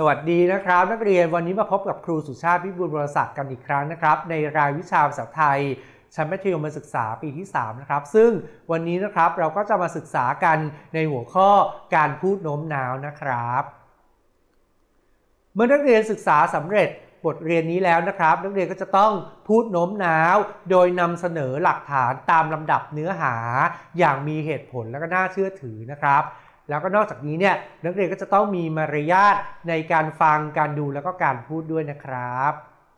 วัสดีนะครับนักเรียนวันนี้มาพบกับครูสุชาติพิบูลบรศักดิ์กันอีกครั้งนะครับในรายวิชาภาษาไทยชั้นมัธยมศึกษาปีที่3นะครับซึ่งวันนี้นะครับเราก็จะมาศึกษากันในหัวข้อการพูดโน้มน้าวนะครับเมื่อนักเรียนศึกษาสำเร็จบทเรียนนี้แล้วนะครับนักเรียนก็จะต้องพูดโน้มน้าวโดยนำเสนอหลักฐานตามลำดับเนื้อหาอย่างมีเหตุผลและก็น่าเชื่อถือนะครับแล้วก็นอกจากนี้เนี่ยนักเรียนก็จะต้องมีมารยาทในการฟังการดูแล้วก็การพูดด้วยนะครับ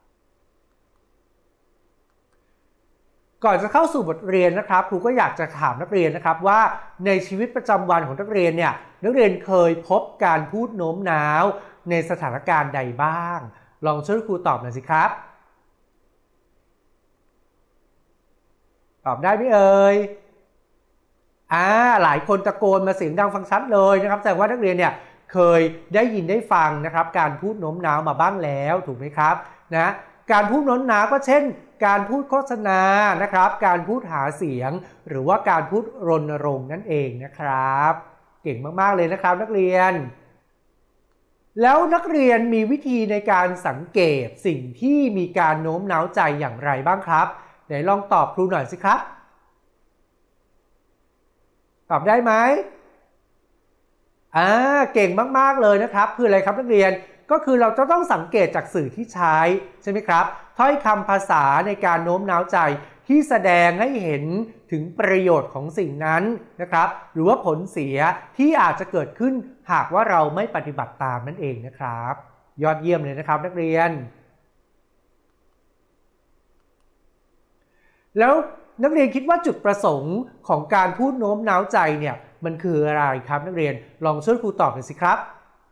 ก่อนจะเข้าสู่บทเรียนนะครับครูก็อยากจะถามนักเรียนนะครับว่าในชีวิตประจำวันของนักเรียนเนี่ยนักเรียนเคยพบการพูดโน้มน้าวในสถานการณ์ใดบ้างลองช่วยครูตอบหน่อยสิครับตอบได้ไหมเอ่ยหลายคนตะโกนมาเสียงดังฟังชัดเลยนะครับแต่ว่านักเรียนเนี่ยเคยได้ยินได้ฟังนะครับการพูดโน้มน้าวมาบ้างแล้วถูกไหมครับนะการพูดโน้มน้าวก็เช่นการพูดโฆษณานะครับการพูดหาเสียงหรือว่าการพูดรณรงค์นั่นเองนะครับเก่งมากๆเลยนะครับนักเรียนแล้วนักเรียนมีวิธีในการสังเกตสิ่งที่มีการโน้มน้าวใจอย่างไรบ้างครับไหนลองตอบครูหน่อยสิครับตอบได้ไหมเก่งมากๆเลยนะครับคืออะไรครับนักเรียนก็คือเราจะต้องสังเกตจากสื่อที่ใช้ใช่ไหมครับถ้อยคำภาษาในการโน้มน้าวใจที่แสดงให้เห็นถึงประโยชน์ของสิ่งนั้นนะครับหรือว่าผลเสียที่อาจจะเกิดขึ้นหากว่าเราไม่ปฏิบัติตามนั่นเองนะครับยอดเยี่ยมเลยนะครับนักเรียนแล้วนักเรียนคิดว่าจุดประสงค์ของการพูดโน้มน้าวใจเนี่ยมันคืออะไรครับนักเรียนลองช่วยครูตอบหน่อยสิครับ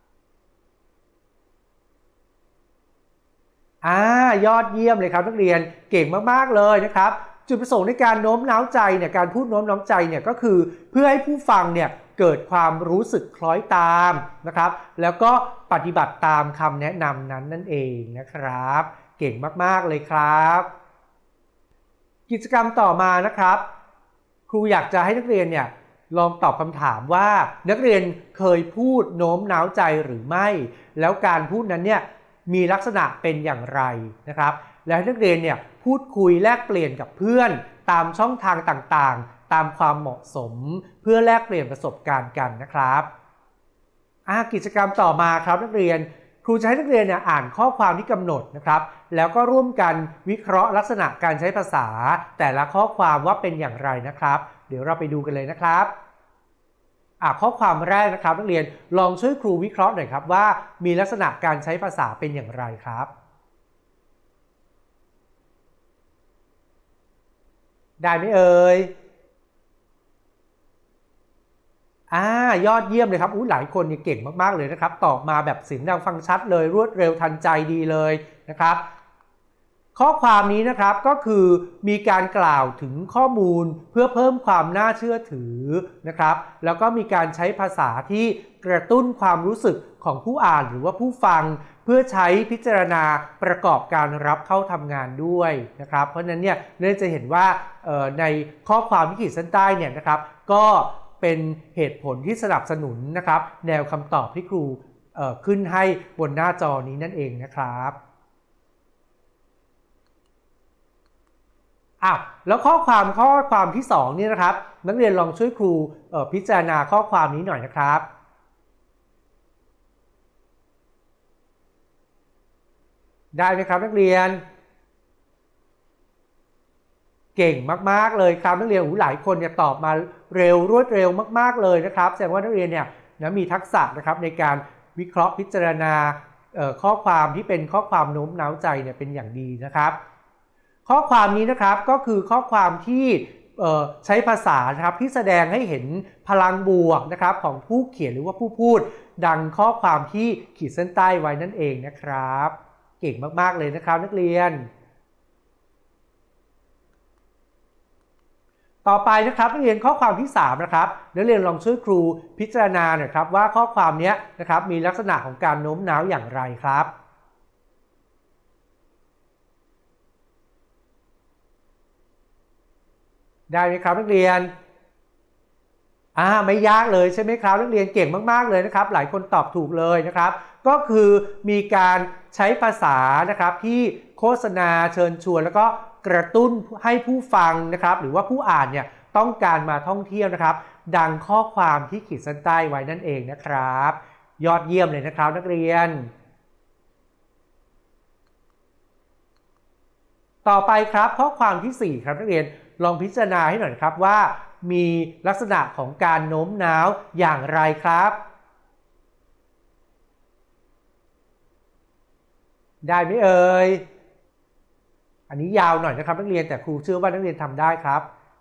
ยอดเยี่ยมเลยครับนักเรียนเก่งมากๆเลยนะครับจุดประสงค์ในการโน้มน้าวใจเนี่ยการพูดโน้มน้าวใจเนี่ยก็คือเพื่อให้ผู้ฟังเนี่ยเกิดความรู้สึกคล้อยตามนะครับแล้วก็ปฏิบัติตามคำแนะนำนั้นนั่นเองนะครับเก่งมากๆเลยครับกิจกรรมต่อมานะครับครูอยากจะให้นักเรียนเนี่ยลองตอบคำถามว่านักเรียนเคยพูดโน้มน้าวใจหรือไม่แล้วการพูดนั้นเนี่ยมีลักษณะเป็นอย่างไรนะครับและให้นักเรียนเนี่ยพูดคุยแลกเปลี่ยนกับเพื่อนตามช่องทางต่างๆตามความเหมาะสมเพื่อแลกเปลี่ยนประสบการณ์กันนะครับกิจกรรมต่อมาครับนักเรียนครูจะให้นักเรียนเนี่ยอ่านข้อความที่กำหนดนะครับแล้วก็ร่วมกันวิเคราะห์ลักษณะการใช้ภาษาแต่ละข้อความว่าเป็นอย่างไรนะครับเดี๋ยวเราไปดูกันเลยนะครับข้อความแรกนะครับนักเรียนลองช่วยครูวิเคราะห์หน่อยครับว่ามีลักษณะการใช้ภาษาเป็นอย่างไรครับได้ไหมเอ่ยยอดเยี่ยมเลยครับหลายคนเนี่ยเก่งมากๆเลยนะครับตอบมาแบบเสียงดังฟังชัดเลยรวดเร็วทันใจดีเลยนะครับข้อความนี้นะครับก็คือมีการกล่าวถึงข้อมูลเพื่อเพิ่มความน่าเชื่อถือนะครับแล้วก็มีการใช้ภาษาที่กระตุ้นความรู้สึกของผู้อ่านหรือว่าผู้ฟังเพื่อใช้พิจารณาประกอบการรับเข้าทำงานด้วยนะครับเพราะฉะนั้นเนี่ยเราจะเห็นว่าในข้อความที่ขีดเส้นใต้เนี่ยนะครับก็เป็นเหตุผลที่สนับสนุนนะครับแนวคำตอบที่ครูขึ้นให้บนหน้าจอนี้นั่นเองนะครับแล้วข้อความที่2นี่นะครับนักเรียนลองช่วยครูพิจารณาข้อความนี้หน่อยนะครับได้ไหมครับนักเรียนเก่งมากๆเลยครับนักเรียนหลายคนเนี่ยตอบมาเร็วรวดเร็วมากๆเลยนะครับแสดงว่านักเรียนเนี่ยมีทักษะนะครับในการวิเคราะห์พิจารณาข้อความที่เป็นข้อความโน้มน้าวใจเนี่ยเป็นอย่างดีนะครับข้อความนี้นะครับก็คือข้อความที่ใช้ภาษานะครับที่แสดงให้เห็นพลังบวกนะครับของผู้เขียนหรือว่าผู้พูดดังข้อความที่ขีดเส้นใต้ไว้นั่นเองนะครับเก่งมากๆเลยนะครับนักเรียนต่อไปนะครับนักเรียนข้อความที่3นะครับนักเรียนลองช่วยครูพิจารณาหน่อยครับว่าข้อความนี้นะครับมีลักษณะของการโน้มน้าวอย่างไรครับได้ไหมครับนักเรียนไม่ยากเลยใช่ไหมครับนักเรียนเก่งมากๆเลยนะครับหลายคนตอบถูกเลยนะครับก็คือมีการใช้ภาษานะครับที่โฆษณาเชิญชวนแล้วก็กระตุ้นให้ผู้ฟังนะครับหรือว่าผู้อ่านเนี่ยต้องการมาท่องเที่ยวนะครับดังข้อความที่ขีดเส้นใต้ไว้นั่นเองนะครับยอดเยี่ยมเลยนะครับนักเรียนต่อไปครับข้อความที่4ครับนักเรียนลองพิจารณาให้หน่อยครับว่ามีลักษณะของการโน้มน้าวอย่างไรครับได้ไหมเอ่ยอันนี้ยาวหน่อยนะครับนักเรียนแต่ครูเชื่อว่านักเรียนทำได้ครับ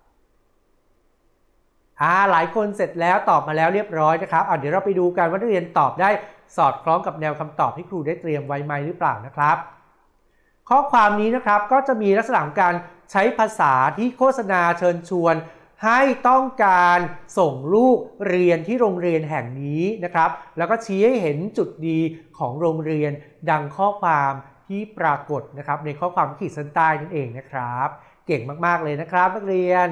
หลายคนเสร็จแล้วตอบมาแล้วเรียบร้อยนะครับเดี๋ยวเราไปดูกันว่านักเรียนตอบได้สอดคล้องกับแนวคำตอบที่ครูได้เตรียมไว้ไหมหรือเปล่านะครับข้อความนี้นะครับก็จะมีลักษณะของการใช้ภาษาที่โฆษณาเชิญชวนให้ต้องการส่งลูกเรียนที่โรงเรียนแห่งนี้นะครับแล้วก็ชี้ให้เห็นจุดดีของโรงเรียนดังข้อความที่ปรากฏนะครับในข้อความขีดเส้นใต้นั่นเองนะครับเก่งมากๆเลยนะครับนักเรียน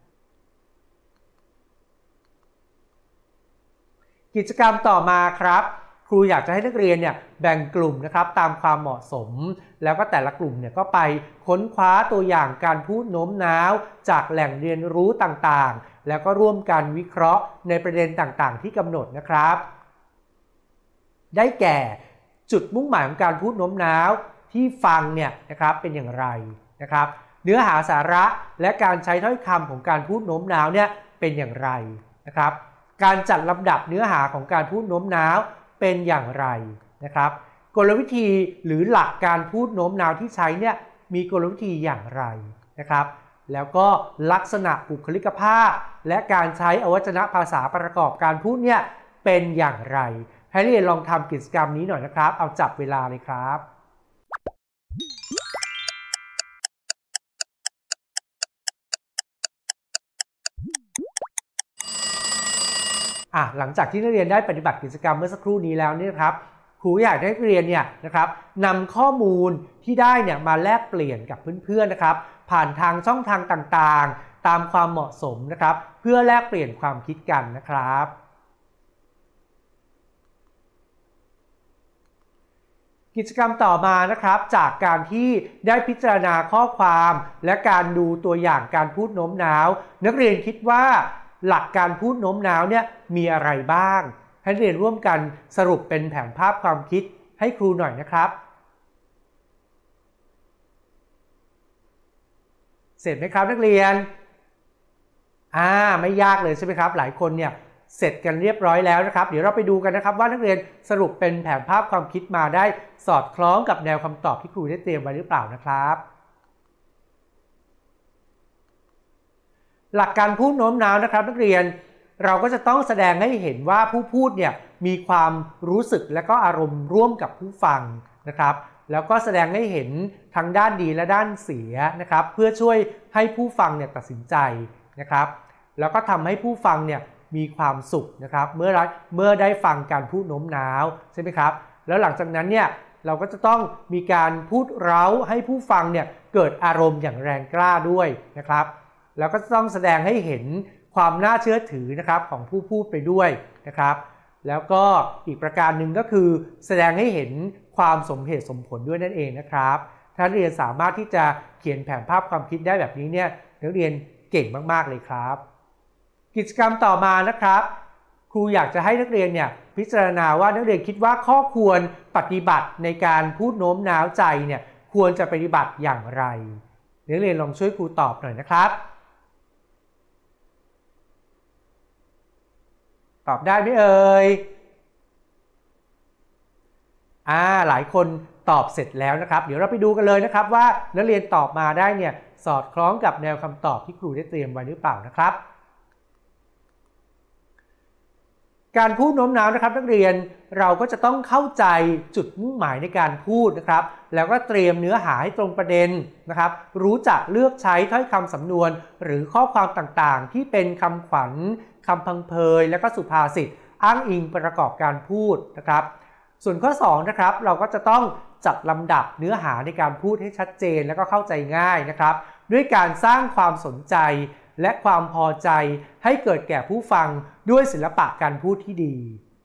กิจกรรมต่อมาครับครูอยากจะให้นักเรียนเนี่ยแบ่งกลุ่มนะครับตามความเหมาะสมแล้วก็แต่ละกลุ่มเนี่ยก็ไปค้นคว้าตัวอย่างการพูดโน้มน้าวจากแหล่งเรียนรู้ต่างๆแล้วก็ร่วมกันวิเคราะห์ในประเด็นต่างๆที่กำหนดนะครับได้แก่จุดมุ่งหมายของการพูดโน้มน้าวที่ฟังเนี่ยนะครับเป็นอย่างไรนะครับเนื้อหาสาระและการใช้ถ้อยคำของการพูดโน้มน้าวเนี่ยเป็นอย่างไรนะครับการจัดลำดับเนื้อหาของการพูดโน้มน้าวเป็นอย่างไรนะครับกลวิธีหรือหลักการพูดโน้มน้าวที่ใช้เนี่ยมีกลวิธีอย่างไรนะครับแล้วก็ลักษณะบุคลิกภาพและการใช้อวัจนภาษาประกอบการพูดเนี่ยเป็นอย่างไรให้เรียนลองทำกิจกรรมนี้หน่อยนะครับเอาจับเวลาเลยครับหลังจากที่นักเรียนได้ปฏิบัติกิจกรรมเมื่อสักครู่นี้แล้วเนี่ยครับครูอยากให้นักเรียนเนี่ยนะครับนำข้อมูลที่ได้เนี่ยมาแลกเปลี่ยนกับเพื่อนๆนะครับผ่านทางช่องทางต่างๆตามความเหมาะสมนะครับเพื่อแลกเปลี่ยนความคิดกันนะครับกิจกรรมต่อมานะครับจากการที่ได้พิจารณาข้อความและการดูตัวอย่างการพูดโน้มน้าวนักเรียนคิดว่าหลักการพูดโน้มน้าวเนี่ยมีอะไรบ้างให้เรียนร่วมกันสรุปเป็นแผนภาพความคิดให้ครูหน่อยนะครับเสร็จไหมครับนักเรียนไม่ยากเลยใช่ไหมครับหลายคนเนี่ยเสร็จกันเรียบร้อยแล้วนะครับเดี๋ยวเราไปดูกันนะครับว่านักเรียนสรุปเป็นแผนภาพความคิดมาได้สอดคล้องกับแนวคำตอบที่ครูได้เตรียมไว้หรือเปล่านะครับหลักการพูดโน้มน้าวนะครับนักเรียนเราก็จะต้องแสดงให้เห็นว่าผู้พูดเนี่ยมีความรู้สึกและก็อารมณ์ร่วมกับผู้ฟังนะครับแล้วก็แสดงให้เห็นทั้งด้านดีและด้านเสียนะครับเพื่อช่วยให้ผู้ฟังเนี่ยตัดสินใจนะครับแล้วก็ทำให้ผู้ฟังเนี่ยมีความสุขนะครับเมื่อได้ฟังการพูดโน้มน้าวใช่ไหมครับแล้วหลังจากนั้นเนี่ยเราก็จะต้องมีการพูดเร้าให้ผู้ฟังเนี่ยเกิดอารมณ์อย่างแรงกล้าด้วยนะครับแล้วก็ต้องแสดงให้เห็นความน่าเชื่อถือนะครับของผู้พูดไปด้วยนะครับแล้วก็อีกประการหนึ่งก็คือแสดงให้เห็นความสมเหตุสมผลด้วยนั่นเองนะครับถ้านักเรียนสามารถที่จะเขียนแผนภาพความคิดได้แบบนี้เนี่ยนักเรียนเก่งมากๆเลยครับกิจกรรมต่อมานะครับครูอยากจะให้นักเรียนเนี่ยพิจารณาว่านักเรียนคิดว่าข้อควรปฏิบัติในการพูดโน้มน้าวใจเนี่ยควรจะปฏิบัติอย่างไรนักเรียนลองช่วยครูตอบหน่อยนะครับตอบได้ไหมเอ่ยหลายคนตอบเสร็จแล้วนะครับเดี๋ยวเราไปดูกันเลยนะครับว่านักเรียนตอบมาได้เนี่ยสอดคล้องกับแนวคำตอบที่ครูได้เตรียมไว้หรือเปล่านะครับการพูดโน้มน้าวนะครับนักเรียนเราก็จะต้องเข้าใจจุดมุ่งหมายในการพูดนะครับแล้วก็เตรียมเนื้อหาให้ตรงประเด็นนะครับรู้จักเลือกใช้ถ้อยคำสำนวนหรือข้อความต่างๆที่เป็นคำขวัญคำพังเพยและก็สุภาษิตอ้างอิงประกอบการพูดนะครับส่วนข้อ2นะครับเราก็จะต้องจัดลำดับเนื้อหาในการพูดให้ชัดเจนและก็เข้าใจง่ายนะครับด้วยการสร้างความสนใจและความพอใจให้เกิดแก่ผู้ฟังด้วยศิลปะการพูดที่ดี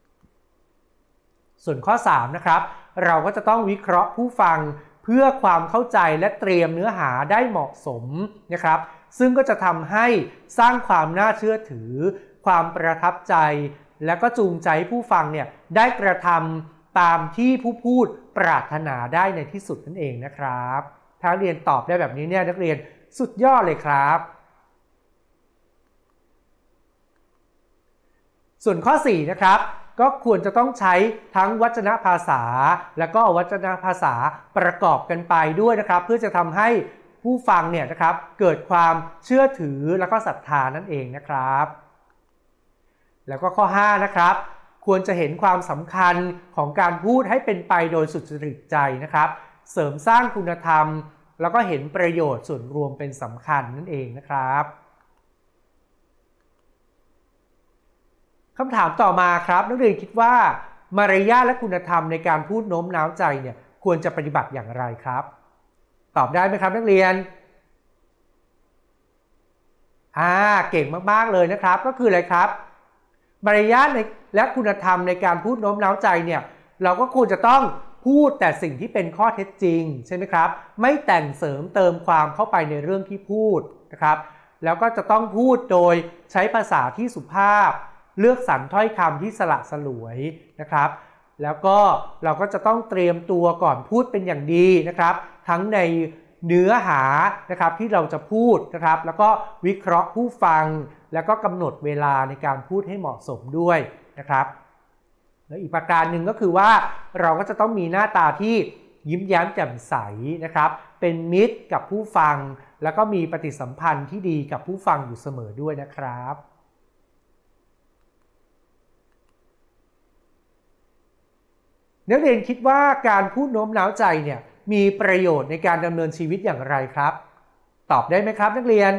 ส่วนข้อ3นะครับเราก็จะต้องวิเคราะห์ผู้ฟังเพื่อความเข้าใจและเตรียมเนื้อหาได้เหมาะสมนะครับซึ่งก็จะทำให้สร้างความน่าเชื่อถือความประทับใจและก็จูงใจผู้ฟังเนี่ยได้กระทำตามที่ผู้พูดปรารถนาได้ในที่สุดนั่นเองนะครับถ้าเรียนตอบได้แบบนี้เนี่ยนักเรียนสุดยอดเลยครับส่วนข้อ4นะครับก็ควรจะต้องใช้ทั้งวจนภาษาและก็อวจนภาษาประกอบกันไปด้วยนะครับเพื่อจะทำให้ผู้ฟังเนี่ยนะครับเกิดความเชื่อถือและก็ศรัทธานั่นเองนะครับแล้วก็ข้อ5นะครับควรจะเห็นความสำคัญของการพูดให้เป็นไปโดยสุจริตใจนะครับเสริมสร้างคุณธรรมแล้วก็เห็นประโยชน์ส่วนรวมเป็นสำคัญนั่นเองนะครับคำถามต่อมาครับนักเรียนคิดว่ามารยาทและคุณธรรมในการพูดโน้มน้าวใจเนี่ยควรจะปฏิบัติอย่างไรครับตอบได้ไหมครับนักเรียนเก่งมากๆเลยนะครับก็คืออะไรครับมารยาทและคุณธรรมในการพูดโน้มน้าวใจเนี่ยเราก็ควรจะต้องพูดแต่สิ่งที่เป็นข้อเท็จจริงใช่ไหมครับไม่แต่งเสริมเติมความเข้าไปในเรื่องที่พูดนะครับแล้วก็จะต้องพูดโดยใช้ภาษาที่สุภาพเลือกสรรถ้อยคำที่สละสลวยนะครับแล้วก็เราก็จะต้องเตรียมตัวก่อนพูดเป็นอย่างดีนะครับทั้งในเนื้อหานะครับที่เราจะพูดนะครับแล้วก็วิเคราะห์ผู้ฟังแล้วก็กำหนดเวลาในการพูดให้เหมาะสมด้วยนะครับแล้วอีกประการหนึ่งก็คือว่าเราก็จะต้องมีหน้าตาที่ยิ้มแย้มแจ่มใสนะครับเป็นมิตรกับผู้ฟังแล้วก็มีปฏิสัมพันธ์ที่ดีกับผู้ฟังอยู่เสมอด้วยนะครับนักเรียนคิดว่าการพูดโน้มน้าวใจเนี่ยมีประโยชน์ในการดำเนินชีวิตอย่างไรครับตอบได้ไหมครับนักเรียน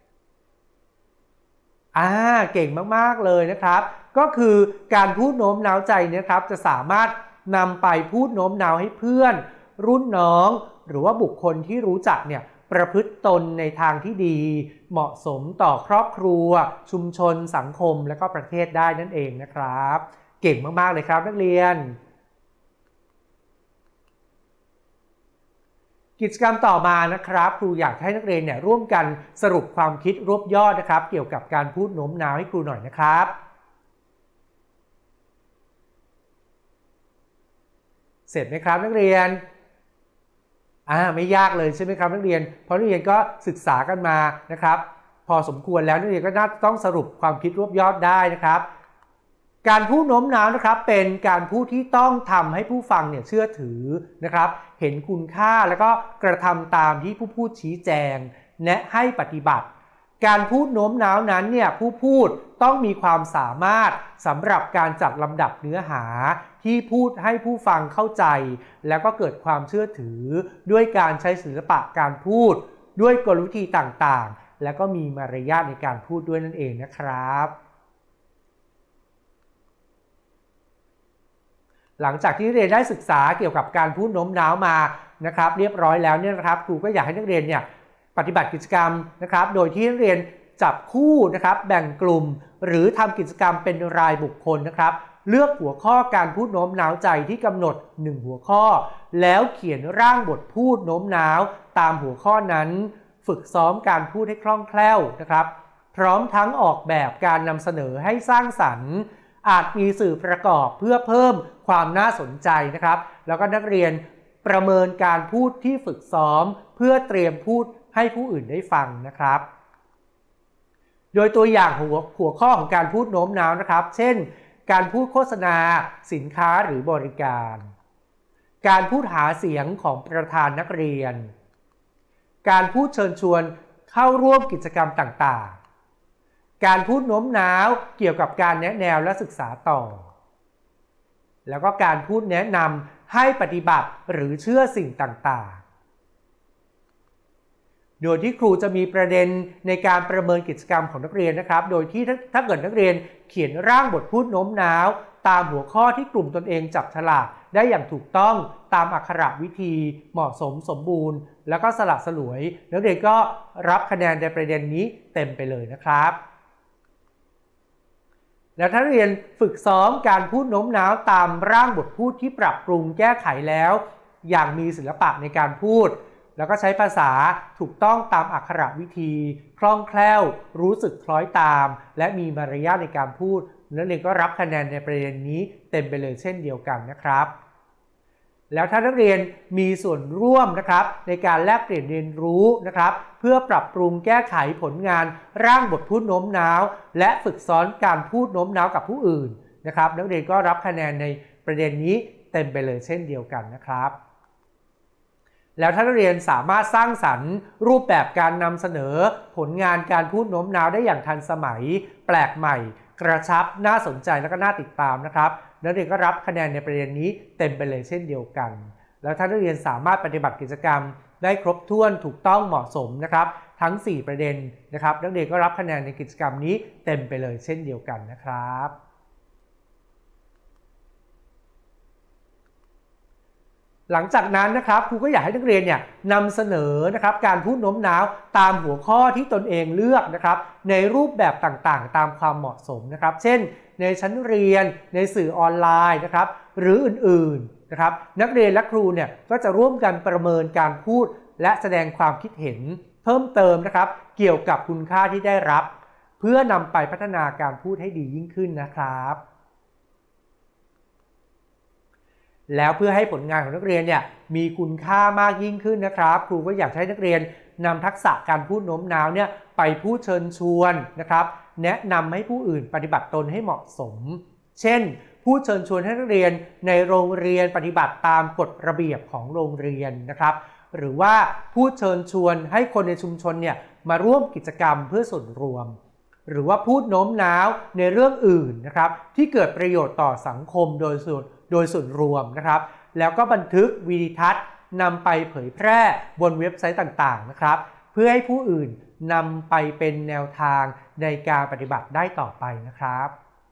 เก่งมากๆเลยนะครับก็คือการพูดโน้มน้าวใจนะครับจะสามารถนำไปพูดโน้มน้าวให้เพื่อนรุ่นน้องหรือว่าบุคคลที่รู้จักเนี่ยประพฤติตนในทางที่ดีเหมาะสมต่อครอบครัวชุมชนสังคมและก็ประเทศได้นั่นเองนะครับเก่งมากๆเลยครับนักเรียนกิจกรรมต่อมานะครับครูอยากให้นักเรียนเนี่ยร่วมกันสรุปความคิดรวบยอดนะครับเกี่ยวกับการพูดโน้มน้าวให้ครูหน่อยนะครับเสร็จไหมครับนักเรียนไม่ยากเลยใช่ไหมครับนักเรียนเพราะนักเรียนก็ศึกษากันมานะครับพอสมควรแล้วนักเรียนก็น่าต้องสรุปความคิดรวบยอดได้นะครับการพูดโน้มน้าวนะครับเป็นการพูดที่ต้องทำให้ผู้ฟังเนี่ยเชื่อถือนะครับเห็นคุณค่าแล้วก็กระทำตามที่ผู้พูดชี้แจงแนะให้ปฏิบัติการพูดโน้มน้าวนั้นเนี่ยผู้พูดต้องมีความสามารถสำหรับการจัดลำดับเนื้อหาที่พูดให้ผู้ฟังเข้าใจแล้วก็เกิดความเชื่อถือด้วยการใช้ศิลปะการพูดด้วยกลวิธีต่างๆแล้วก็มีมารยาทในการพูดด้วยนั่นเองนะครับหลังจากที่เรียนได้ศึกษาเกี่ยวกับการพูดโน้มน้าวมานะครับเรียบร้อยแล้วเนี่ยนะครับครูก็อยากให้นักเรียนเนี่ยปฏิบัติกิจกรรมนะครับโดยที่นักเรียนจับคู่นะครับแบ่งกลุ่มหรือทำกิจกรรมเป็นรายบุคคลนะครับเลือกหัวข้อการพูดโน้มน้าวใจที่กำหนด1หัวข้อแล้วเขียนร่างบทพูดโน้มน้าวตามหัวข้อนั้นฝึกซ้อมการพูดให้คล่องแคล่วนะครับพร้อมทั้งออกแบบการนำเสนอให้สร้างสรรค์อาจมีสื่อประกอบเพื่อเพิ่มความน่าสนใจนะครับแล้วก็นักเรียนประเมินการพูดที่ฝึกซ้อมเพื่อเตรียมพูดให้ผู้อื่นได้ฟังนะครับโดยตัวอย่างหัวข้อของการพูดโน้มน้าวนะครับเช่นการพูดโฆษณาสินค้าหรือบริการการพูดหาเสียงของประธานนักเรียนการพูดเชิญชวนเข้าร่วมกิจกรรมต่างๆการพูดโน้มน้าวเกี่ยวกับการแนะแนวและศึกษาต่อแล้วก็การพูดแนะนำให้ปฏิบัติหรือเชื่อสิ่งต่างๆโดยที่ครูจะมีประเด็นในการประเมินกิจกรรมของนักเรียนนะครับโดยที่ถ้าเกิดนักเรียนเขียนร่างบทพูดโน้มน้าวตามหัวข้อที่กลุ่มตนเองจับฉลากได้อย่างถูกต้องตามอักขระวิธีเหมาะสมสมบูรณ์แล้วก็สละสลวยนักเรียนก็รับคะแนนในประเด็นนี้เต็มไปเลยนะครับแล้วถ้าเรียนฝึกซ้อมการพูดโน้มน้าวตามร่างบทพูดที่ปรับปรุงแก้ไขแล้วอย่างมีศิลปะในการพูดแล้วก็ใช้ภาษาถูกต้องตามอักขระวิธีคล่องแคล่วรู้สึกคล้อยตามและมีมารยาทในการพูดนักเรียนก็รับคะแนนในประเด็นนี้เต็มไปเลยเช่นเดียวกันนะครับแล้วถ้านักเรียนมีส่วนร่วมนะครับในการแลกเปลี่ยนเรียนรู้นะครับเพื่อปรับปรุงแก้ไขผลงานร่างบทพูดโน้มน้าวและฝึกซ้อนการพูดโน้มน้าวกับผู้อื่นนะครับนักเรียนก็รับคะแนนในประเด็นนี้เต็มไปเลยเช่นเดียวกันนะครับแล้วถ้านักเรียนสามารถสร้างสรรค์รูปแบบการนำเสนอผลงานการพูดโน้มน้าวได้อย่างทันสมัยแปลกใหม่กระชับน่าสนใจและก็น่าติดตามนะครับนักเรียนก็รับคะแนนในประเด็นนี้เต็มไปเลยเช่นเดียวกันแล้วถ้านักเรียนสามารถปฏิบัติกิจกรรมได้ครบถ้วนถูกต้องเหมาะสมนะครับทั้ง4ประเด็นนะครับนักเรียนก็รับคะแนนในกิจกรรมนี้เต็มไปเลยเช่นเดียวกันนะครับหลังจากนั้นนะครับครูก็อยากให้นักเรียนเนี่ยนำเสนอนะครับการพูดโน้มน้าวตามหัวข้อที่ตนเองเลือกนะครับในรูปแบบต่างๆตามความเหมาะสมนะครับเช่นในชั้นเรียนในสื่อออนไลน์นะครับหรืออื่นๆนะครับนักเรียนและครูเนี่ยก็จะร่วมกันประเมินการพูดและแสดงความคิดเห็นเพิ่มเติมนะครับเกี่ยวกับคุณค่าที่ได้รับเพื่อนำไปพัฒนาการพูดให้ดียิ่งขึ้นนะครับแล้วเพื่อให้ผลงานของนักเรียนเนี่ยมีคุณค่ามากยิ่งขึ้นนะครับครูก็อยากให้นักเรียนนำทักษะการพูดโน้มน้าวเนี่ยไปพูดเชิญชวนนะครับแนะนำให้ผู้อื่นปฏิบัติตนให้เหมาะสมเช่นพูดเชิญชวนให้นักเรียนในโรงเรียนปฏิบัติตามกฎระเบียบของโรงเรียนนะครับหรือว่าพูดเชิญชวนให้คนในชุมชนเนี่ยมาร่วมกิจกรรมเพื่อส่วนรวมหรือว่าพูดโน้มน้าวในเรื่องอื่นนะครับที่เกิดประโยชน์ต่อสังคมโดยส่วนรวมนะครับแล้วก็บันทึกวิดีทัศน์นำไปเผยแพร่บนเว็บไซต์ต่างๆนะครับเพื่อให้ผู้อื่นนำไปเป็นแนวทางในการปฏิบัติได้ต่อไปนะครับ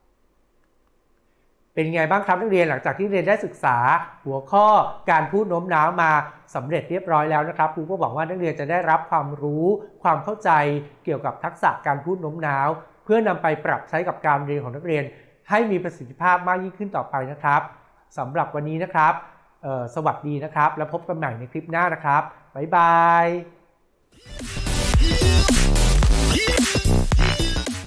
เป็นไงบ้างครับนักเรียนหลังจากที่เรียนได้ศึกษาหัวข้อการพูดโน้มน้าวมาสำเร็จเรียบร้อยแล้วนะครับครูก็หวังว่านักเรียนจะได้รับความรู้ความเข้าใจเกี่ยวกับทักษะการพูดโน้มน้าวเพื่อนำไปปรับใช้กับการเรียนของนักเรียนให้มีประสิทธิภาพมากยิ่งขึ้นต่อไปนะครับสำหรับวันนี้นะครับสวัสดีนะครับแล้วพบกันใหม่ในคลิปหน้านะครับบ๊ายบาย